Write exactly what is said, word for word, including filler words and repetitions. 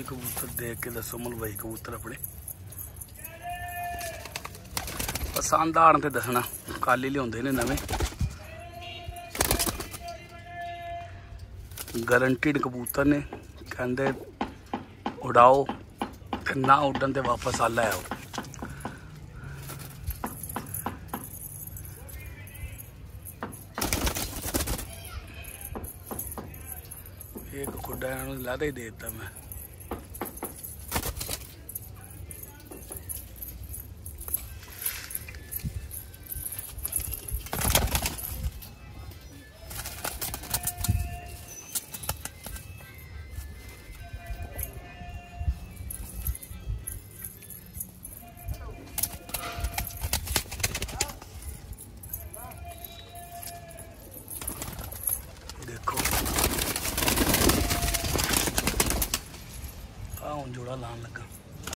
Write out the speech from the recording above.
भी कबूतर देख के दसो मुल भाई कबूतर अपने पसंद आने ते दसना। कल ही लियाते ने नवे गारंटीड कबूतर ने, कहते उड़ाओ ते ना उड़न ते वापस आ लै आओ। एक खुडा इन्होंने लादा ही दे दिता मैं।